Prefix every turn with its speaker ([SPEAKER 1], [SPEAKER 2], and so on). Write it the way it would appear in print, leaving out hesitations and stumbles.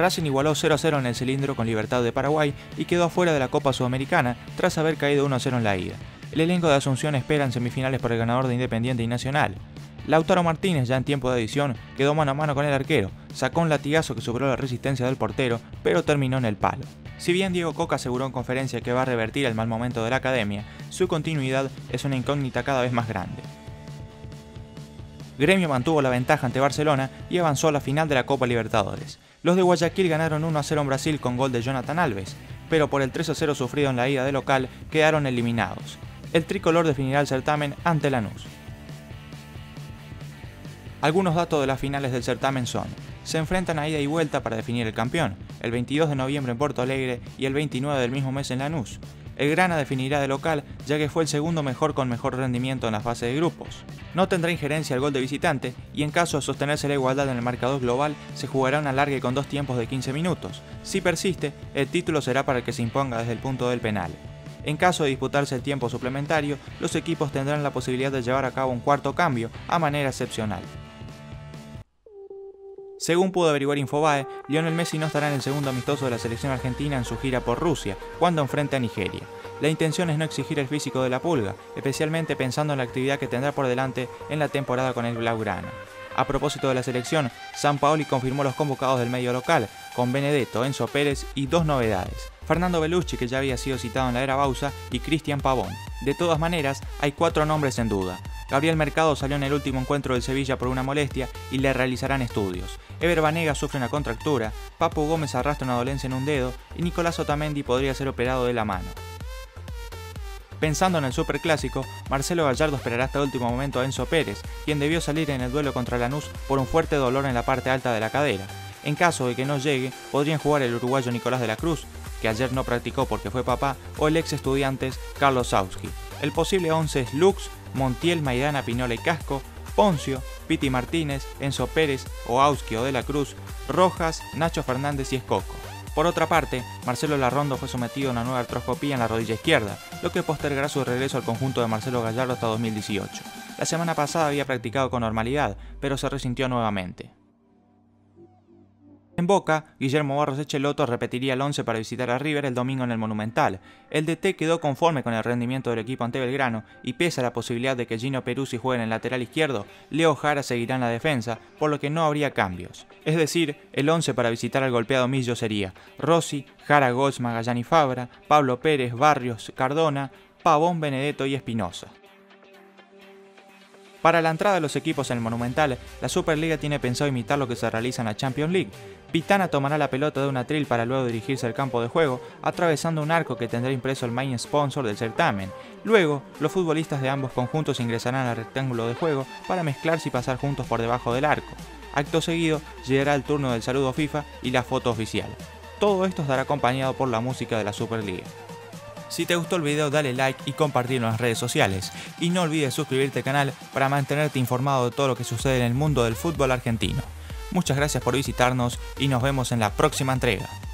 [SPEAKER 1] Racing igualó 0-0 en el cilindro con Libertad de Paraguay y quedó afuera de la Copa Sudamericana tras haber caído 1-0 en la ida. El elenco de Asunción espera en semifinales por el ganador de Independiente y Nacional. Lautaro Martínez, ya en tiempo de adición, quedó mano a mano con el arquero, sacó un latigazo que superó la resistencia del portero, pero terminó en el palo. Si bien Diego Coca aseguró en conferencia que va a revertir el mal momento de la academia, su continuidad es una incógnita cada vez más grande. Gremio mantuvo la ventaja ante Barcelona y avanzó a la final de la Copa Libertadores. Los de Guayaquil ganaron 1-0 en Brasil con gol de Jonathan Alves, pero por el 3-0 sufrido en la ida de local quedaron eliminados. El tricolor definirá el certamen ante Lanús. Algunos datos de las finales del certamen son: se enfrentan a ida y vuelta para definir el campeón, el 22 de noviembre en Porto Alegre y el 29 del mismo mes en Lanús. El Grana definirá de local, ya que fue el segundo mejor con mejor rendimiento en la fase de grupos. No tendrá injerencia el gol de visitante y en caso de sostenerse la igualdad en el marcador global, se jugará una larga con 2 tiempos de 15 minutos. Si persiste, el título será para el que se imponga desde el punto del penal. En caso de disputarse el tiempo suplementario, los equipos tendrán la posibilidad de llevar a cabo un cuarto cambio a manera excepcional. Según pudo averiguar Infobae, Lionel Messi no estará en el segundo amistoso de la selección argentina en su gira por Rusia, cuando enfrente a Nigeria. La intención es no exigir el físico de la Pulga, especialmente pensando en la actividad que tendrá por delante en la temporada con el Blaugrana. A propósito de la selección, Sampaoli confirmó los convocados del medio local, con Benedetto, Enzo Pérez y 2 novedades: Fernando Bellucci, que ya había sido citado en la era Bausa, y Cristian Pavón. De todas maneras, hay 4 nombres en duda. Gabriel Mercado salió en el último encuentro del Sevilla por una molestia y le realizarán estudios. Ever Banega sufre una contractura, Papu Gómez arrastra una dolencia en un dedo y Nicolás Otamendi podría ser operado de la mano. Pensando en el superclásico, Marcelo Gallardo esperará hasta el último momento a Enzo Pérez, quien debió salir en el duelo contra Lanús por un fuerte dolor en la parte alta de la cadera. En caso de que no llegue, podrían jugar el uruguayo Nicolás de la Cruz, que ayer no practicó porque fue papá, o el ex Estudiantes Carlos Sauski. El posible 11 es Lux, Montiel, Maidana, Pinola y Casco, Poncio, Piti Martínez, Enzo Pérez, Oauski o de la Cruz, Rojas, Nacho Fernández y Escoco. Por otra parte, Marcelo Larrondo fue sometido a una nueva artroscopía en la rodilla izquierda, lo que postergará su regreso al conjunto de Marcelo Gallardo hasta 2018. La semana pasada había practicado con normalidad, pero se resintió nuevamente. En Boca, Guillermo Barros Echelotto repetiría el 11 para visitar a River el domingo en el Monumental. El DT quedó conforme con el rendimiento del equipo ante Belgrano y pese a la posibilidad de que Gino Peruzzi juegue en el lateral izquierdo, Leo Jara seguirá en la defensa, por lo que no habría cambios. Es decir, el 11 para visitar al golpeado Millo sería Rossi, Jara, Golds, Magallán y Fabra, Pablo Pérez, Barrios, Cardona, Pavón, Benedetto y Espinosa. Para la entrada de los equipos en el Monumental, la Superliga tiene pensado imitar lo que se realiza en la Champions League. Pitana tomará la pelota de un atril para luego dirigirse al campo de juego, atravesando un arco que tendrá impreso el main sponsor del certamen. Luego, los futbolistas de ambos conjuntos ingresarán al rectángulo de juego para mezclarse y pasar juntos por debajo del arco. Acto seguido, llegará el turno del saludo FIFA y la foto oficial. Todo esto estará acompañado por la música de la Superliga. Si te gustó el video, dale like y compartirlo en las redes sociales. Y no olvides suscribirte al canal para mantenerte informado de todo lo que sucede en el mundo del fútbol argentino. Muchas gracias por visitarnos y nos vemos en la próxima entrega.